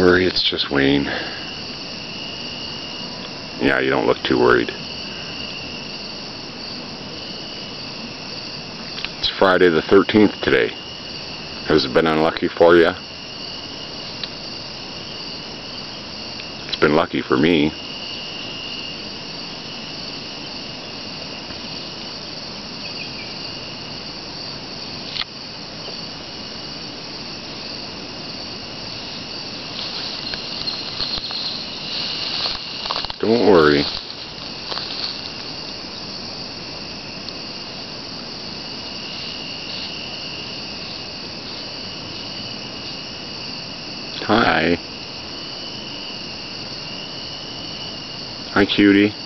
worry, it's just Wayne. Yeah, you don't look too worried. It's Friday the 13th today. Has it been unlucky for you? It's been lucky for me. Don't worry. Hi. Hi, cutie.